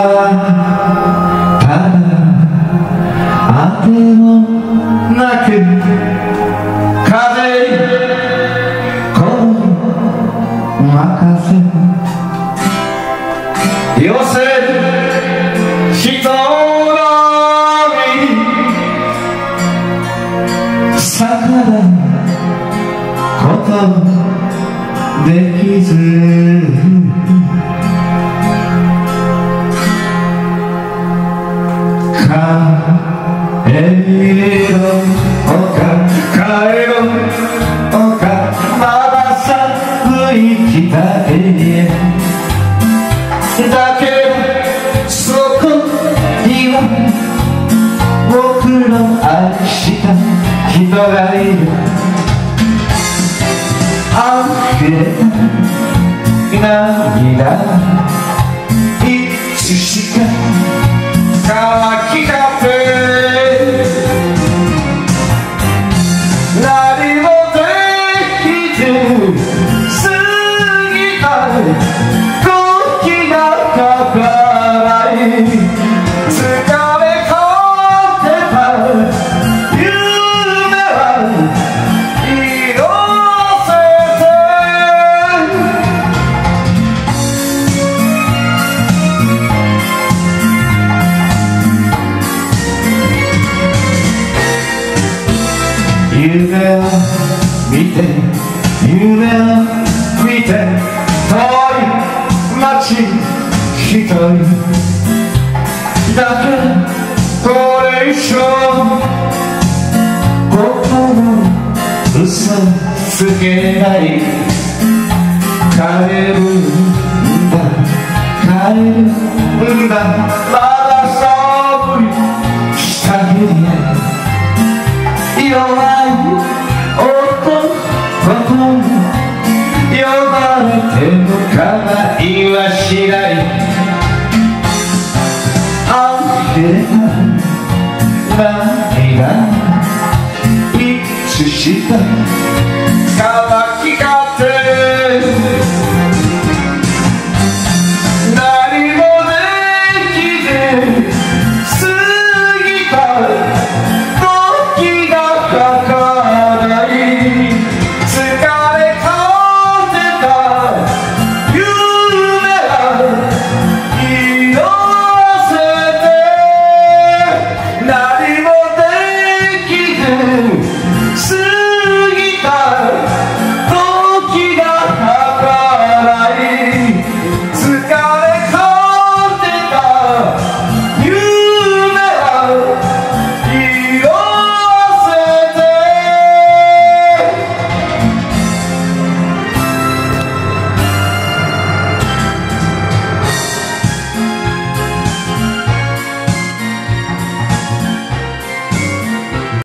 ただあてもなく風この任せ寄せ人の身逆らうことできず帰ろうか帰ろうかまだ寒い北へだけどそこには僕の愛した人がいる溢れた涙いつしか乾きかけ何もできず過ぎた時がかからない疲れ果てた夢は色せて夢を見て夢を見て遠い街一人だけこれ以上心嘘つけない帰るんだ帰るんだまだ寒い下着へ弱い男と呼ばれても構いはしない溢れた涙いつしか